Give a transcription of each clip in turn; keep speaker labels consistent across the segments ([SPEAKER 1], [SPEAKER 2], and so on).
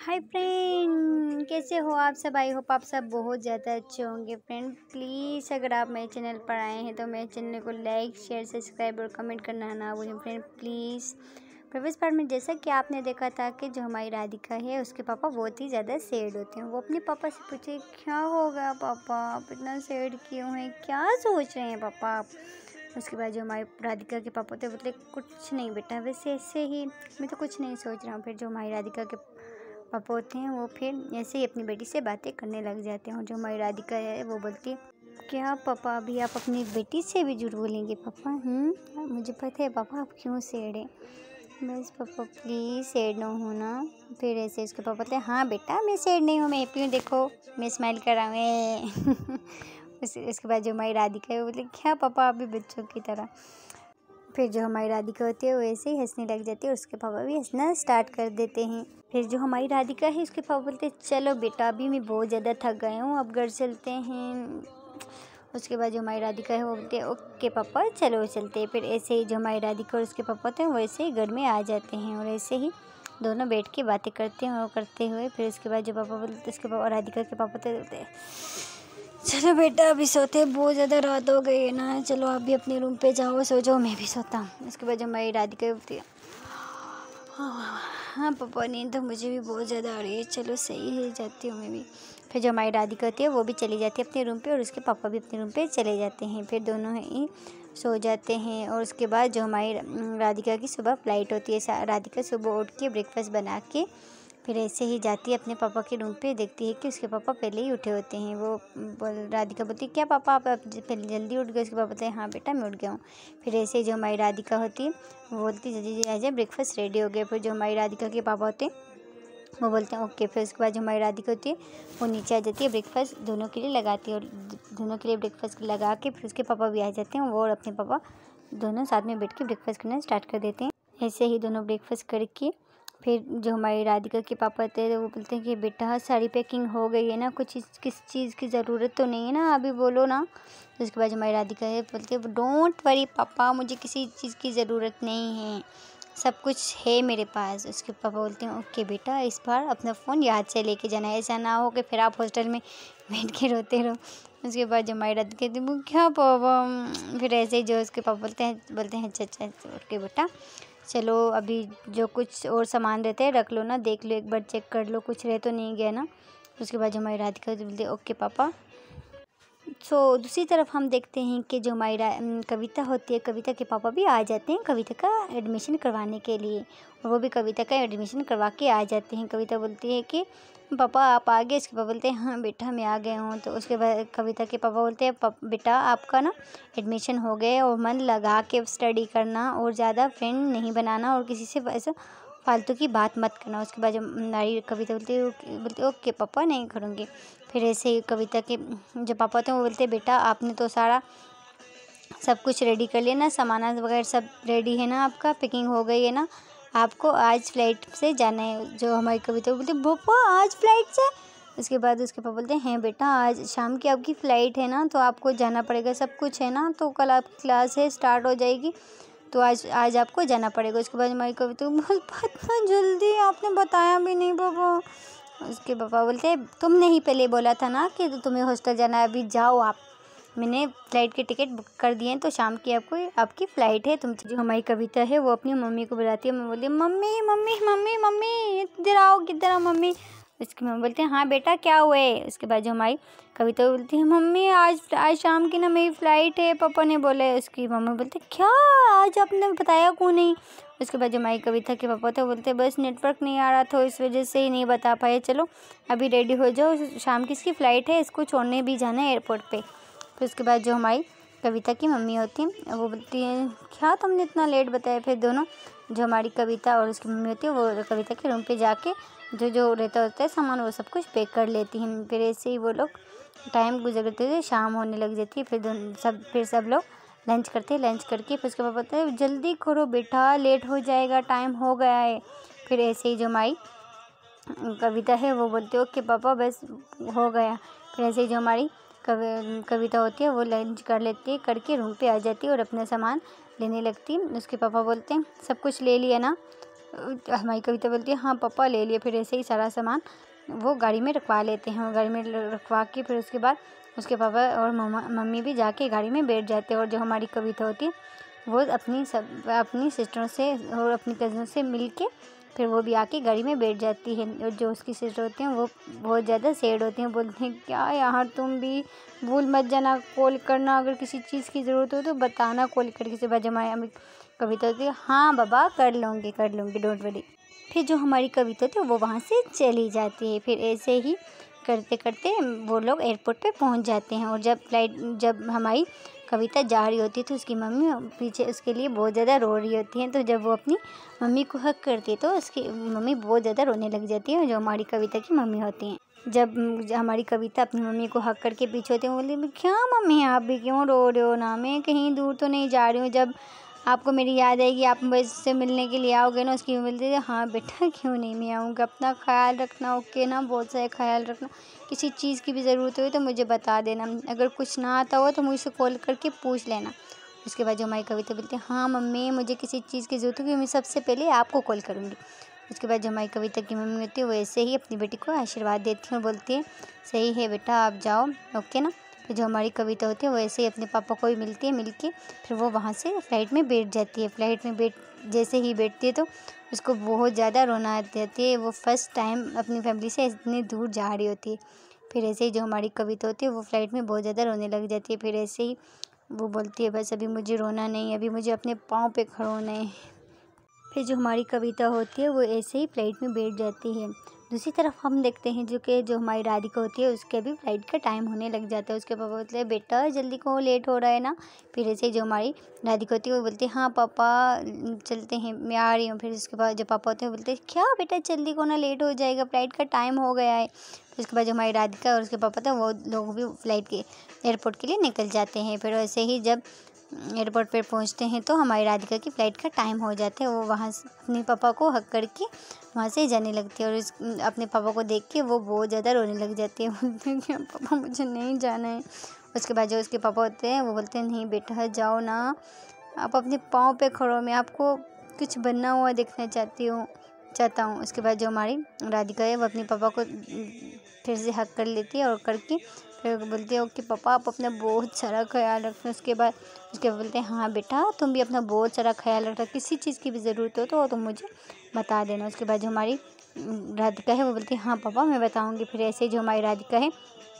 [SPEAKER 1] Hi friend, कैसे हो आप सब। आई होप आप सब बहुत ज़्यादा अच्छे होंगे। फ्रेंड प्लीज़ अगर आप मेरे चैनल पर आए हैं तो मेरे चैनल को लाइक शेयर सब्सक्राइब और कमेंट करना ना भूलें। फ्रेंड प्लीज़ प्रीवियस पार्ट में जैसा कि आपने देखा था कि जो हमारी राधिका है उसके पापा बहुत ही ज़्यादा सैड होते हैं। वो अपने पापा से पूछे क्या हो गया पापा, आप इतना सैड क्यों हैं, क्या सोच रहे हैं पापा आप। उसके बाद जो हमारी राधिका के पापा थे बोले कुछ नहीं बेटा, वैसे ऐसे ही मैं तो कुछ नहीं सोच रहा हूँ। फिर जो हमारी राधिका के पापा होते हैं वो फिर ऐसे ही अपनी बेटी से बातें करने लग जाते हैं। और जो हमारी राधिका है वो बोलती है क्या पापा अभी आप अपनी बेटी से भी झूठ बोलेंगे पापा। मुझे पता है पापा आप क्यों सैड हैं, बस पापा प्लीज़ सैड ना होना। फिर ऐसे उसके पापा बोलते हैं हाँ बेटा मैं सैड नहीं हूँ, मैं हैप्पी हूँ, देखो मैं स्माइल कर रहा हूँ। उसके बाद जो हमारी राधिका है वो बोलती क्या पापा अभी बच्चों की तरह। फिर जो हमारी राधिका होती है वो ऐसे ही हंसने लग जाती है और उसके पापा भी हंसना स्टार्ट कर देते हैं। फिर जो हमारी राधिका है उसके पापा बोलते हैं चलो बेटा अभी मैं बहुत ज़्यादा थक गए हूँ, अब घर चलते हैं। उसके बाद जो हमारी राधिका है वो बोलते हैं ओके पापा चलो चलते हैं। फिर ऐसे ही जो हमारी राधिका और उसके पापा होते हैं वो ऐसे ही घर में आ जाते हैं और ऐसे ही दोनों बैठ के बातें करते हैं और करते हुए फिर उसके बाद जो पापा बोलते उसके पापा राधिका के पापा बोलते हैं चलो बेटा अभी सोते, बहुत ज़्यादा रात हो गई है ना, चलो आप भी अपने रूम पे जाओ सो जाओ, मैं भी सोता हूँ। उसके बाद जो हमारी राधिका बोलती है हाँ पापा नींद तो मुझे भी बहुत ज़्यादा आ रही है, चलो सही है जाती हूँ मैं भी। फिर जो हमारी राधिका होती है वो भी चली जाती है अपने रूम पे और उसके पापा भी अपने रूम पे चले जाते हैं। फिर दोनों ही सो जाते हैं। और उसके बाद जो हमारी राधिका की सुबह फ्लाइट होती है, राधिका सुबह उठ के ब्रेकफास्ट बना के फिर ऐसे ही जाती है अपने पापा के रूम पे, देखती है कि उसके पापा पहले ही उठे होते हैं। वो राधिका बोलती है क्या पापा आप पहले जल्दी उठ गए। उसके पापा बोलते हैं हाँ बेटा मैं उठ गया हूँ। फिर ऐसे ही जो हमारी राधिका होती है वो बोलती है जल्दी आ जाए ब्रेकफास्ट रेडी हो गया। फिर जो हमारी राधिका के पापा होते हैं वो बोलते हैं ओके। फिर उसके बाद जो हमारी राधिका होती है वो नीचे आ जाती है, ब्रेकफास्ट दोनों के लिए लगाती है और दोनों के लिए ब्रेकफास्ट लगा के फिर उसके पापा भी आ जाते हैं। वो और अपने पापा दोनों साथ में बैठ के ब्रेकफास्ट करना स्टार्ट कर देते हैं। ऐसे ही दोनों ब्रेकफास्ट करके फिर जो हमारी राधिका के पापा होते हैं वो बोलते हैं कि बेटा सारी पैकिंग हो गई है ना, कुछ किस चीज़ की ज़रूरत तो नहीं है ना, अभी बोलो ना। तो उसके बाद जो हमारी राधिका है बोलती है डोंट वरी पापा, मुझे किसी चीज़ की ज़रूरत नहीं है, सब कुछ है मेरे पास। उसके पापा बोलते हैं ओके बेटा इस बार अपना फ़ोन याद से लेके जाना, ऐसा ना हो कि फिर आप हॉस्टल में बैठ के रोते रहो। उसके बाद जो हमारी राधिका कहती है क्या पापा। फिर ऐसे ही जो उसके पापा बोलते हैं अच्छा ओके बेटा चलो अभी जो कुछ और सामान रहते हैं रख लो ना, देख लो एक बार चेक कर लो कुछ रह तो नहीं गया ना। उसके बाद जो हमारी राधिका बोलती है ओके पापा। दूसरी तरफ हम देखते हैं कि जो हमारी कविता होती है, कविता के पापा भी आ जाते हैं कविता का एडमिशन करवाने के लिए और वो भी कविता का एडमिशन करवा के आ जाते हैं। कविता बोलती है कि पापा आप आ गए। उसके पापा बोलते हैं हाँ बेटा मैं आ गया हूँ। तो उसके बाद कविता के पापा बोलते हैं बेटा आपका ना एडमिशन हो गया और मन लगा के स्टडी करना और ज़्यादा फ्रेंड नहीं बनाना और किसी से ऐसा फालतू की बात मत करना। उसके बाद जब हमारी कविता बोलती ओके पापा नहीं करूँगी। फिर ऐसे ही कविता के जो पापा होते हैं वो बोलते हैं बेटा आपने तो सारा सब कुछ रेडी कर लिया ना, सामान वगैरह सब रेडी है ना, आपका पैकिंग हो गई है ना, आपको आज फ्लाइट से जाना है। जो हमारी कविता बोलती है पापा आज फ्लाइट से। उसके बाद उसके पापा बोलते हैं बेटा आज शाम की आपकी फ़्लाइट है ना, तो आपको जाना पड़ेगा, सब कुछ है ना, तो कल आपकी क्लास है स्टार्ट हो जाएगी, तो आज आपको जाना पड़ेगा। उसके बाद हमारी कविता इतना जल्दी आपने बताया भी नहीं पापा। उसके पापा बोलते हैं तुमने ही पहले बोला था ना कि तुम्हें हॉस्टल जाना है, अभी जाओ आप, मैंने फ़्लाइट की टिकट बुक कर दिए हैं, तो शाम की आपकी फ़्लाइट है। तुम जो हमारी कविता है वो अपनी मम्मी को बुलाती है। मम्मी बोलती है मम्मी मम्मी मम्मी मम्मी इधर आओ, किधर आओ मम्मी। उसकी मम्मी बोलते हैं हाँ बेटा क्या हुआ है। उसके बाद जो हमारी कविता बोलती है मम्मी आज शाम की ना मेरी फ़्लाइट है, पापा ने बोला है। उसकी मम्मी बोलती है क्या आज आपने बताया क्यों नहीं। उसके बाद जो हमारी कविता के पापा थे बोलते बस नेटवर्क नहीं आ रहा था इस वजह से ही नहीं बता पाए, चलो अभी रेडी हो जाओ, शाम की इसकी फ़्लाइट है, इसको छोड़ने भी जाना है एयरपोर्ट पे। फिर उसके बाद जो हमारी कविता की मम्मी होती हैं वो बोलती हैं क्या तुमने इतना लेट बताया। फिर दोनों जो हमारी कविता और उसकी मम्मी होती है वो कविता के रूम पे जाके जो रहता होता है सामान वो सब कुछ पैक कर लेती हैं। फिर ऐसे ही वो लोग टाइम गुजरते हुए शाम होने लग जाती है। फिर सब लोग लंच करते हैं। लंच करके फिर उसके बाद बोलते हैं जल्दी करो बेटा लेट हो जाएगा, टाइम हो गया है। फिर ऐसे ही जो हमारी कविता है वो बोलती है ओके पापा बस हो गया। फिर ऐसे ही जो हमारी कविता होती है वो लंच कर लेती है, करके रूम पे आ जाती है और अपना सामान लेने लगती है। उसके पापा बोलते हैं सब कुछ ले लिया ना, हमारी कविता बोलती है हाँ पापा ले लिए। फिर ऐसे ही सारा सामान वो गाड़ी में रखवा लेते हैं और गाड़ी में रखवा के फिर उसके बाद उसके पापा और मम्मी भी जाके गाड़ी में बैठ जाते हैं। और जो हमारी कविता होती है वो अपनी सिस्टरों से और अपनी कज़न से मिल के फिर वो भी आके गाड़ी में बैठ जाती है। और जो उसकी सिस्टर होती हैं वो बहुत ज़्यादा सैड होती हैं, बोलते हैं क्या यार तुम भी भूल मत जाना, कॉल करना, अगर किसी चीज़ की ज़रूरत हो तो बताना कॉल करके। से बाद हमारी कविता होती है हाँ बाबा कर लूँगी डोंट वरी। फिर जो हमारी कविता होती है वो वहाँ से चली जाती है। फिर ऐसे ही करते करते वो लोग एयरपोर्ट पे पहुँच जाते हैं। और जब हमारी कविता जा रही होती है तो उसकी मम्मी पीछे उसके लिए बहुत ज़्यादा रो रही होती हैं। तो जब वो अपनी मम्मी को हक करती है तो उसकी मम्मी बहुत ज़्यादा रोने लग जाती है, जो हमारी कविता की मम्मी होती हैं। जब हमारी कविता अपनी मम्मी को हक करके पीछे होती है, बोलती क्या मम्मी आप भी क्यों रो रहे हो ना, मैं कहीं दूर तो नहीं जा रही हूँ, जब आपको मेरी याद आएगी आप मुझसे मिलने के लिए आओगे ना। उसकी बोलती है हाँ बेटा क्यों नहीं, मैं आऊँगा, अपना ख्याल रखना ओके ना, बहुत सारा ख्याल रखना, किसी चीज़ की भी ज़रूरत हो तो मुझे बता देना, अगर कुछ ना आता हो तो मुझसे कॉल करके पूछ लेना। उसके बाद जो हमारी कविता बोलती है हाँ मम्मी मुझे किसी चीज़ की ज़रूरत होगी मैं सबसे पहले आपको कॉल करूँगी। उसके बाद जो हमारी कविता की मम्मी होती है वो ऐसे ही अपनी बेटी को आशीर्वाद देती है और बोलती है सही है बेटा आप जाओ ओके ना। फिर जो हमारी कविता होती है वो ऐसे ही अपने पापा को भी मिलती है, मिल के फिर वो वहाँ से फ़्लाइट में बैठ जाती है। फ़्लाइट में जैसे ही बैठती है तो उसको बहुत ज़्यादा रोना आती है, वो फर्स्ट टाइम अपनी फैमिली से इतनी दूर जा रही होती है। फिर ऐसे ही जो हमारी कविता होती है वो फ़्लाइट में बहुत ज़्यादा रोने लग जाती है। फिर ऐसे ही वो बोलती है बस अभी मुझे रोना नहीं, अभी मुझे अपने पाँव पे खड़ा होना है। फिर जो हमारी कविता होती है वो ऐसे ही फ़्लाइट में बैठ जाती है। दूसरी तरफ हम देखते हैं जो हमारी राधिका होती है उसके भी फ़्लाइट का टाइम होने लग जाता है। उसके पापा बोलते हैं बेटा जल्दी को लेट हो रहा है ना। फिर ऐसे जो हमारी राधिका होती है वो बोलती है हाँ पापा चलते हैं मैं आ रही हूँ। फिर उसके बाद जो पापा होते हैं बोलते हैं क्या बेटा जल्दी को ना, लेट हो जाएगा, फ़्लाइट का टाइम हो गया है। फिर उसके बाद जो हमारी राधिका और उसके पापा थे वो लोग भी फ़्लाइट के एयरपोर्ट के लिए निकल जाते हैं। फिर वैसे ही जब एयरपोर्ट पर पहुंचते हैं तो हमारी राधिका की फ़्लाइट का टाइम हो जाता है। वो वहाँ से अपने पापा को हक करके वहाँ से जाने लगती है और अपने पापा को देख के वो बहुत ज़्यादा रोने लग जाती है, बोलते हैं कि पापा मुझे नहीं जाना है। उसके बाद जो उसके पापा होते हैं वो बोलते हैं नहीं बेटा जाओ ना, आप अपने पाँव पे खड़ो हो, मैं आपको कुछ बनना हुआ देखना चाहता हूँ। उसके बाद जो हमारी राधिका है वो अपने पापा को फिर से हक कर लेती है और करके फिर बोलती है ओके पापा आप अपना बहुत सारा ख्याल रखना। उसके बाद बोलते हैं हाँ बेटा तुम भी अपना बहुत सारा ख्याल रखना, किसी चीज़ की भी ज़रूरत हो तो तुम मुझे बता देना। उसके बाद जो हमारी राधिका है वो बोलती है हाँ पापा मैं बताऊँगी। फिर ऐसे जो हमारी राधिका है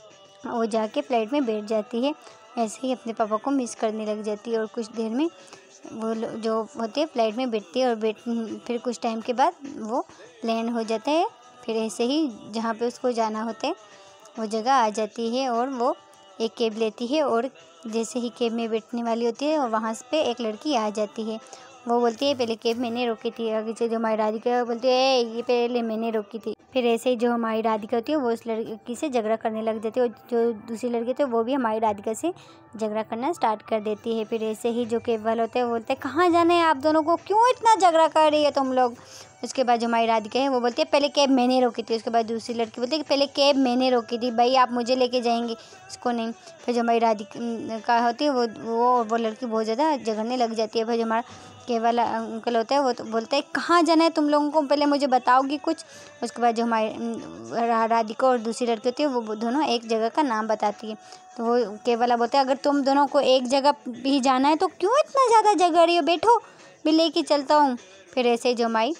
[SPEAKER 1] वो जाके फ़्लाइट में बैठ जाती है, ऐसे ही अपने पापा को मिस करने लग जाती है। और कुछ देर में वो जो होते हैं फ़्लाइट में बैठती है और फिर कुछ टाइम के बाद वो लैंड हो जाता है। फिर ऐसे ही जहाँ पे उसको जाना होता है वो जगह आ जाती है और वो एक कैब लेती है और जैसे ही कैब में बैठने वाली होती है और वहाँ पे एक लड़की आ जाती है। वो बोलती है पहले कैब मैंने रोकी थी, आगे से जो हमारी राधिका बोलती है ये पहले मैंने रोकी थी। फिर ऐसे ही जो हमारी राधिका होती है वो उस लड़की से झगड़ा करने लग जाती है और जो दूसरी लड़की होती है वो भी हमारी राधिका से झगड़ा करना स्टार्ट कर देती है। फिर ऐसे ही जो कैब वाला होता है वो बोलते हैं कहाँ जाना है आप दोनों को, क्यों इतना झगड़ा कर रही है तुम लोग। उसके बाद जो हमारी राधिका है वो बोलती है पहले कैब मैंने रोकी थी। उसके बाद दूसरी लड़की बोलती है कि पहले कैब मैंने रोकी थी, भाई आप मुझे लेके जाएंगे इसको नहीं। फिर जो हमारी राधिका होती है वो लड़की बहुत ज़्यादा झगड़ने लग जाती है। फिर जो हमारा कैब वाला अंकल होता है वो तो बोलता है कहाँ जाना है तुम लोगों को, पहले मुझे बताओगी कुछ। उसके बाद जो हमारी राधिका और दूसरी लड़की होती है वो दोनों एक जगह का नाम बताती है। तो वो कैब वाला बोलता है अगर तुम दोनों को एक जगह भी जाना है तो क्यों इतना ज़्यादा झगड़ रही हो, बैठो मैं लेके चलता हूँ। फिर ऐसे जो हमारी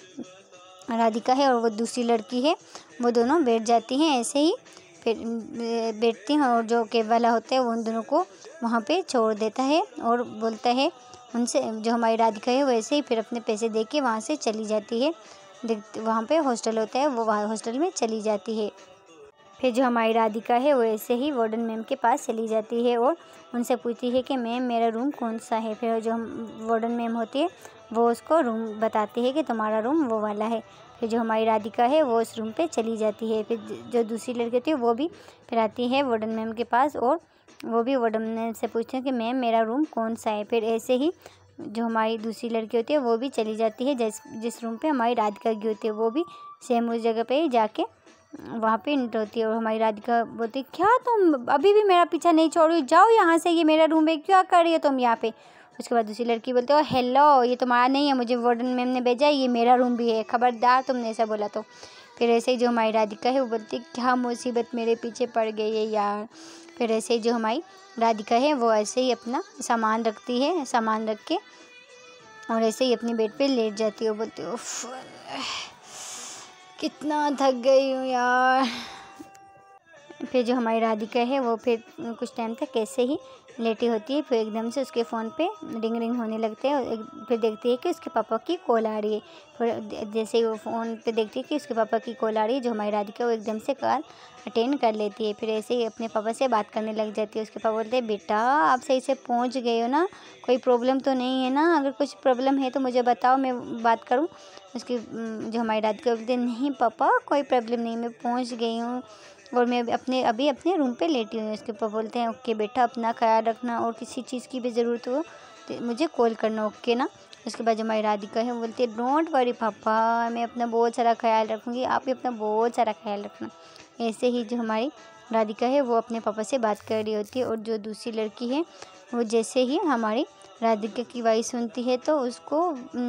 [SPEAKER 1] राधिका है और वो दूसरी लड़की है वो दोनों बैठ जाती हैं, ऐसे ही फिर बैठती हैं और जो कैब वाला होता है वो उन दोनों को वहाँ पे छोड़ देता है और बोलता है उनसे, जो हमारी राधिका है वैसे ही फिर अपने पैसे दे के वहाँ से चली जाती है। वहाँ पे हॉस्टल होता है वो वहाँ हॉस्टल में चली जाती है। फिर जो हमारी राधिका है वो ऐसे ही वार्डन मैम के पास चली जाती है और उनसे पूछती है कि मैम मेरा रूम कौन सा है। फिर जो वार्डन मैम होती है वो उसको रूम बताती है कि तुम्हारा रूम वो वाला है। फिर जो हमारी राधिका है वो उस रूम पे चली जाती है। फिर जो दूसरी लड़की होती है वो भी फिर आती है वार्डन मैम के पास और वो भी वार्डन मैम से पूछते हैं कि मैम मेरा रूम कौन सा है। फिर ऐसे ही जो हमारी दूसरी लड़की होती है वो भी चली जाती है जिस रूम पे हमारी राधिका की होती है, वो भी सेम उस जगह पे ही जाके वहाँ पे एंटर होती है। और हमारी राधिका बोलती है क्या तुम अभी भी मेरा पीछा नहीं छोड़ रही हो, जाओ यहाँ से, ये मेरा रूम है, क्या कर रही हो तुम यहाँ पे। उसके बाद दूसरी लड़की बोलती है हेलो, ये तुम्हारा नहीं है, मुझे वार्डन मैम ने भेजा है, ये मेरा रूम भी है, खबरदार तुमने ऐसा बोला तो। फिर ऐसे ही जो हमारी राधिका है वो बोलती है क्या मुसीबत मेरे पीछे पड़ गई है यार। फिर ऐसे ही जो हमारी राधिका है वो ऐसे ही अपना सामान रखती है, सामान रख के और ऐसे ही अपनी बेड पे लेट जाती है। वो बोलती है उफ कितना थक गई हूँ यार। फिर जो हमारी राधिका है वो फिर कुछ टाइम तक ऐसे ही लेटी होती है। फिर एकदम से उसके फ़ोन पे रिंग रिंग होने लगते हैं और फिर देखती है कि उसके पापा की कॉल आ रही है। फिर जैसे ही वो फ़ोन पे देखती है कि उसके पापा की कॉल आ रही है, जो हमारी राधिका वो एकदम से कॉल अटेंड कर लेती है। फिर ऐसे ही अपने पापा से बात करने लग जाती है। उसके पापा बोलते हैं बेटा आप सही से पहुंच गए हो ना, कोई प्रॉब्लम तो नहीं है ना, अगर कुछ प्रॉब्लम है तो मुझे बताओ, मैं बात करूँ। उसकी जो हमारी राधिका बोलती है नहीं पापा कोई प्रॉब्लम नहीं, मैं पहुँच गई हूँ और मैं अभी अपने रूम पे लेटी हुई हूँ। उसके पापा बोलते हैं ओके बेटा अपना ख्याल रखना और किसी चीज़ की भी ज़रूरत हो तो मुझे कॉल करना, ओके ना। उसके बाद जो हमारी राधिका है वो बोलती है डोंट वरी पापा, मैं अपना बहुत सारा ख्याल रखूँगी, आप भी अपना बहुत सारा ख्याल रखना। ऐसे ही जो हमारी राधिका है वो अपने पापा से बात कर रही होती है और जो दूसरी लड़की है वो जैसे ही हमारी राधिका की वॉइस सुनती है तो उसको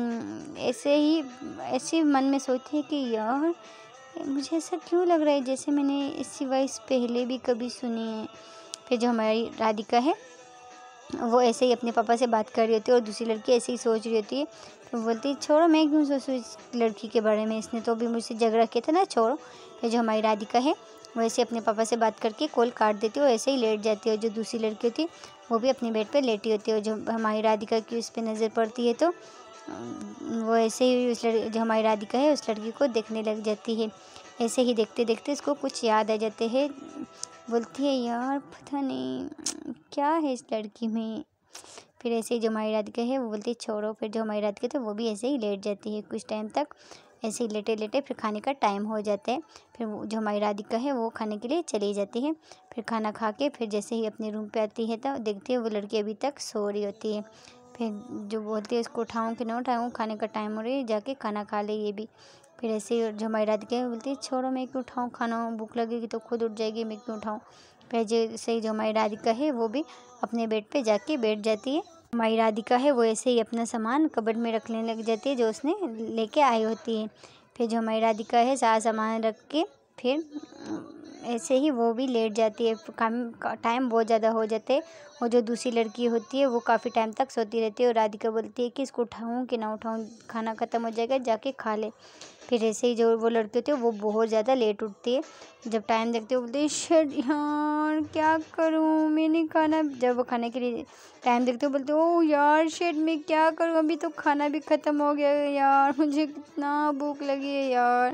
[SPEAKER 1] ऐसे मन में सोचती है कि यार मुझे ऐसा क्यों लग रहा है जैसे मैंने ऐसी वॉइस पहले भी कभी सुनी है। फिर जो हमारी राधिका है वो ऐसे ही अपने पापा से बात कर रही होती है और दूसरी लड़की ऐसे ही सोच रही होती है। तो बोलती है छोड़ो मैं क्यों सोचूं इस लड़की के बारे में, इसने तो भी मुझसे झगड़ा किया था ना, छोड़ो। फिर जो हमारी राधिका है वो ऐसे अपने पापा से बात करके कॉल काट देती है और ऐसे ही लेट जाती है। और जो दूसरी लड़की होती है वो भी अपने बेड पर लेटी होती है और जो हमारी राधिका की उस पर नज़र पड़ती है तो वो ऐसे ही जो हमारी राधिका है उस लड़की को देखने लग जाती है। ऐसे ही देखते देखते इसको कुछ याद आ जाते हैं, बोलती है यार पता नहीं क्या है इस लड़की में। फिर ऐसे ही जो हमारी राधिका है वो बोलती है छोड़ो। फिर जो हमारी राधिका है वो भी ऐसे ही लेट जाती है कुछ टाइम तक, ऐसे ही लेटे लेटे फिर खाने का टाइम हो जाता है। फिर जो हमारी राधिका है वो खाने के लिए चली जाती है। फिर खाना खा के फिर जैसे ही अपने रूम पे आती है तो देखती है वो लड़की अभी तक सो रही होती है। फिर जो बोलती है इसको उठाऊँ कि ना उठाऊँ, खाने का टाइम हो रही है, जाके खाना खा ले ये भी। फिर ऐसे ही जो हमारी राधिका है बोलती है छोड़ो मैं क्यों उठाऊँ, खाना भूख लगेगी तो खुद उठ जाएगी, मैं क्यों उठाऊँ। फिर जैसे ही जो हमारी राधिका है वो भी अपने बेड पे जाके बैठ जाती है। हमारी राधिका है वो ऐसे ही अपना सामान कबर्ड में रखने लग जाती है जो उसने लेके आई होती है। फिर जो हमारी राधिका है सारा सामान रख के फिर ऐसे ही वो भी लेट जाती है। टाइम बहुत ज़्यादा हो जाते है और जो दूसरी लड़की होती है वो काफ़ी टाइम तक सोती रहती है और राधिका बोलती है कि इसको उठाऊँ कि ना उठाऊँ, खाना ख़त्म हो जाएगा जाके खा ले। फिर ऐसे ही जो वो लड़की होती है वो बहुत ज़्यादा लेट उठती है। जब टाइम देखते हो बोलती है शिट यार क्या करूँ मैंने खाना, जब वो खाने के लिए टाइम देखते हो बोलते हो यार शिट मैं क्या करूँ, अभी तो खाना भी ख़त्म हो गया है यार, मुझे कितना भूख लगी है यार।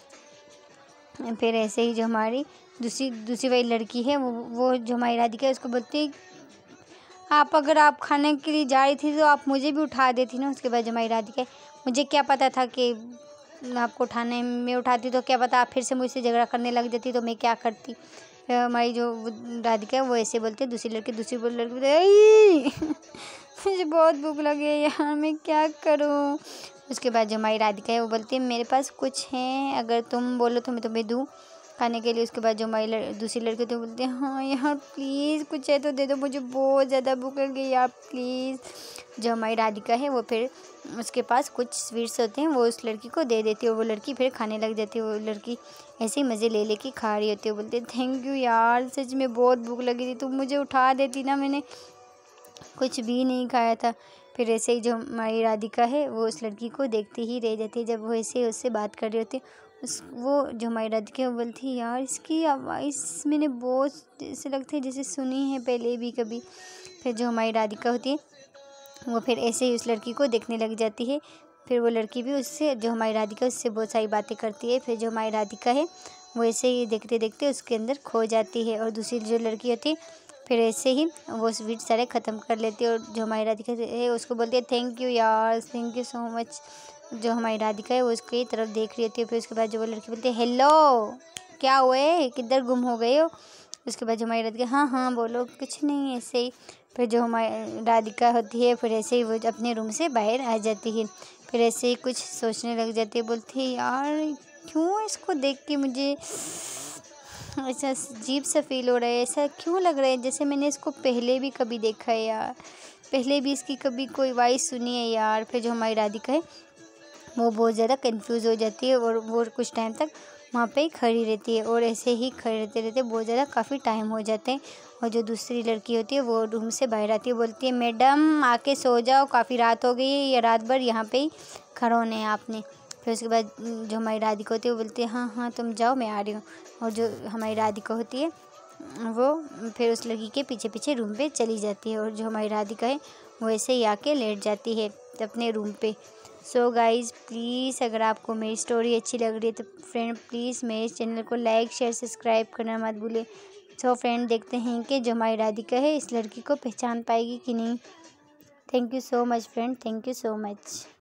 [SPEAKER 1] फिर ऐसे ही जो हमारी दूसरी वाली लड़की है वो जो हमारी राधिका है उसको बोलती है अगर आप खाने के लिए जा रही थी तो आप मुझे भी उठा देती ना। उसके बाद जो हमारी राधिका है मुझे क्या पता था कि आपको उठाने में उठाती तो क्या पता आप फिर से मुझसे झगड़ा करने लग जाती तो मैं क्या करती। फिर हमारी जो राधिका है वो ऐसे बोलती है, दूसरी लड़की बोलती मुझे बहुत भूख लगी है यार मैं क्या करूँ। उसके बाद जो हमारी राधिका है वो बोलती है मेरे पास कुछ है, अगर तुम बोलो तो मैं तुम्हें दूँ खाने के लिए। उसके बाद जो हमारी दूसरी लड़की तो बोलती है हाँ यार प्लीज़ कुछ है तो दे दो, मुझे बहुत ज़्यादा भूख लगी यार प्लीज़। जो हमारी राधिका है वो फिर उसके पास कुछ स्वीट्स होते हैं वो उस लड़की को दे देती है और वो लड़की फिर खाने लग जाती है। वो लड़की ऐसे ही मज़े ले लेके खा रही होती है। बोलती है थैंक यू यार सच में बहुत भूख लगी थी, तुम मुझे उठा देती ना, मैंने कुछ भी नहीं खाया था। फिर ऐसे ही जो हमारी राधिका है वो उस लड़की को देखती ही रह जाती है। जब वो ऐसे उससे बात कर रही होती है वो जो हमारी राधिका है वो बोलती है यार इसकी आवाज़ मैंने बहुत ऐसे लगती है जैसे सुनी है पहले भी कभी। फिर जो हमारी राधिका होती है वो फिर ऐसे ही उस लड़की को देखने लग जाती है। फिर वो लड़की भी उससे जो हमारी राधिका उससे बहुत सारी बातें करती है। फिर जो हमारी राधिका है वो ऐसे ही देखते देखते उसके अंदर खो जाती है और दूसरी जो लड़की होती है फिर ऐसे ही वो स्वीट सारे ख़त्म कर लेती है और जो हमारी राधिका है उसको बोलती है थैंक यू यार, थैंक यू सो मच। जो हमारी राधिका है वो उसकी तरफ देख रही होती है। फिर उसके बाद जो वो लड़की बोलती है हेलो क्या हुए, किधर गुम हो गए हो। उसके बाद जो हमारी राधिका हाँ हाँ बोलो, कुछ नहीं ऐसे ही। फिर जो हमारी राधिका होती है फिर ऐसे ही वो अपने रूम से बाहर आ जाती है। फिर ऐसे ही कुछ सोचने लग जाती है, बोलती है यार क्यों इसको देख के मुझे ऐसा अजीब सा फील हो रहा है, ऐसा क्यों लग रहा है जैसे मैंने इसको पहले भी कभी देखा है यार। पहले भी इसकी कभी कोई वॉइस सुनी है यार। फिर जो हमारी राधिका है वो बहुत ज़्यादा कंफ्यूज हो जाती है और वो कुछ टाइम तक वहाँ पे ही खड़ी रहती है और ऐसे ही खड़े रहते रहते बहुत ज़्यादा काफ़ी टाइम हो जाते हैं। और जो दूसरी लड़की होती है वो रूम से बाहर आती है, बोलती है मैडम आके सो जाओ, काफ़ी रात हो गई है, ये रात भर यहाँ पे ही खड़ा होना है आपने। फिर उसके बाद जो हमारी राधिका होती है वो बोलती है हाँ हाँ तुम जाओ मैं आ रही हूँ। और जो हमारी राधिका होती है वो फिर उस लड़की के पीछे पीछे रूम पे चली जाती है और जो हमारी राधिका है वो ऐसे ही आके लेट जाती है अपने रूम पे। सो गाइज़ प्लीज़ अगर आपको मेरी स्टोरी अच्छी लग रही है तो फ्रेंड प्लीज़ मेरे चैनल को लाइक शेयर सब्सक्राइब करना मत भूलें। सो फ्रेंड देखते हैं कि जो हमारी राधिका है इस लड़की को पहचान पाएगी कि नहीं। Thank you so much friend, thank you so much.